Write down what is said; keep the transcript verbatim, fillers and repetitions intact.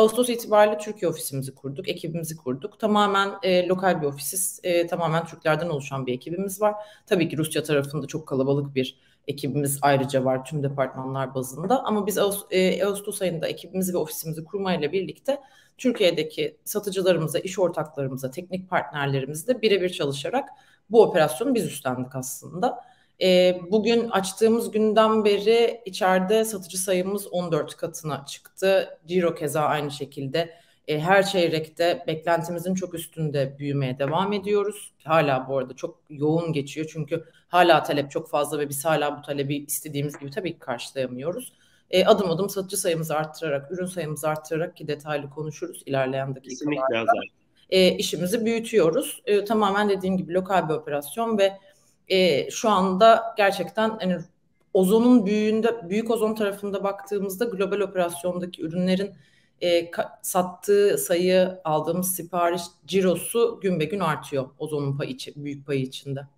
Ağustos itibariyle Türkiye ofisimizi kurduk, ekibimizi kurduk. Tamamen e, lokal bir ofisiz, e, tamamen Türklerden oluşan bir ekibimiz var. Tabii ki Rusya tarafında çok kalabalık bir ekibimiz ayrıca var tüm departmanlar bazında. Ama biz Ağustos, e, Ağustos ayında ekibimizi ve ofisimizi kurmayla birlikte Türkiye'deki satıcılarımıza, iş ortaklarımıza, teknik partnerlerimizle birebir çalışarak bu operasyonu biz üstlendik aslında. E, bugün açtığımız günden beri içeride satıcı sayımız on dört katına çıktı. Ciro keza aynı şekilde. E, her çeyrekte beklentimizin çok üstünde büyümeye devam ediyoruz. Hala bu arada çok yoğun geçiyor çünkü hala talep çok fazla ve biz hala bu talebi istediğimiz gibi tabii ki karşılayamıyoruz. E, adım adım satıcı sayımızı arttırarak, ürün sayımızı arttırarak ki detaylı konuşuruz ilerleyen Kesinlikle dakikalarda. Hazar. E, işimizi büyütüyoruz. E, tamamen dediğim gibi lokal bir operasyon ve e, şu anda gerçekten hani ozonun büyüğünde, büyük ozon tarafında baktığımızda global operasyondaki ürünlerin e, sattığı sayı, aldığımız sipariş cirosu gün be gün artıyor ozonun payı, büyük payı içinde.